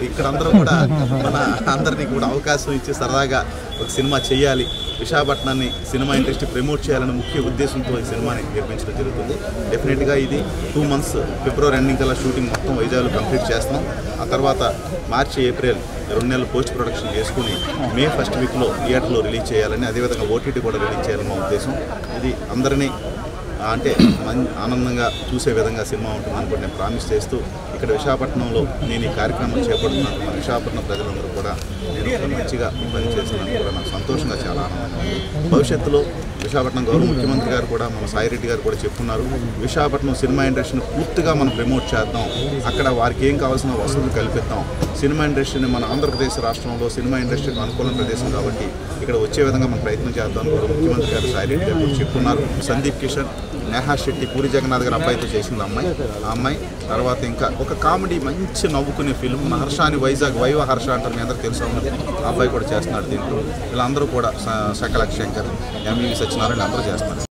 ఇక్కడ అందరూ కూడా మన అందరినీ కూడా అవకాశం ఇచ్చి సరదాగా ఒక సినిమా చేయాలి, విశాఖపట్నాన్ని సినిమా ఇండస్ట్రీ ప్రమోట్ చేయాలనే ముఖ్య ఉద్దేశంతో ఈ సినిమాని నిర్మించడం జరుగుతుంది. డెఫినెట్గా ఇది 2 months ఫిబ్రవరి ఎండింగ్ కల్లా షూటింగ్ మొత్తం వైజాగ్లో కంప్లీట్ చేస్తాం. ఆ తర్వాత మార్చి ఏప్రిల్ 2 నెలలు పోస్ట్ ప్రొడక్షన్ చేసుకుని మే 1st వీక్లో థియేటర్లో రిలీజ్ చేయాలని, అదేవిధంగా ఓటీటీ కూడా రిలీజ్ చేయాలని మా ఉద్దేశం. ఇది అందరినీ అంటే ఆనందంగా చూసే విధంగా సినిమా ఉంటుందని కూడా నేను ప్రామిస్ చేస్తూ ఇక్కడ విశాఖపట్నంలో నేను ఈ కార్యక్రమం చేపడుతున్నాను. మన విశాఖపట్నం ప్రజలందరూ కూడా నేను మంచిగా పనిచేస్తున్నాను కూడా నాకు సంతోషంగా చాలా ఆనందంగా ఉంది. భవిష్యత్తులో విశాఖపట్నం గౌరవ ముఖ్యమంత్రి గారు కూడా మన సాయిరెడ్డి గారు కూడా చెప్తున్నారు, విశాఖపట్నం సినిమా ఇండస్ట్రీని పూర్తిగా మనం ప్రమోట్ చేద్దాం, అక్కడ వారికి ఏం కావాల్సిన వసతులు కల్పిద్దాం. సినిమా ఇండస్ట్రీని మన ఆంధ్రప్రదేశ్ రాష్ట్రంలో సినిమా ఇండస్ట్రీకి అనుకూల ప్రదేశం కాబట్టి ఇక్కడ వచ్చే విధంగా మనం ప్రయత్నం చేద్దాం కూడా ముఖ్యమంత్రి గారు సాయిరెడ్డి గారు కూడా చెప్తున్నారు. సందీప్ కిషన్, నేహా శెట్టి, పూరి జగన్నాథ్ గారు అబ్బాయితో చేసింది ఆ అమ్మాయి. తర్వాత ఇంకా ఒక కామెడీ మంచి నవ్వుకునే ఫిల్మ్ హర్షాని వైజాగ్ వైవ హర్ష అంటారు, మీ అందరూ తెలుసు, ఆ అబ్బాయి కూడా చేస్తున్నాడు దీంట్లో. వీళ్ళందరూ కూడా సకల శంకర్, ఎంవి సత్యనారాయణ అందరూ చేస్తున్నారు.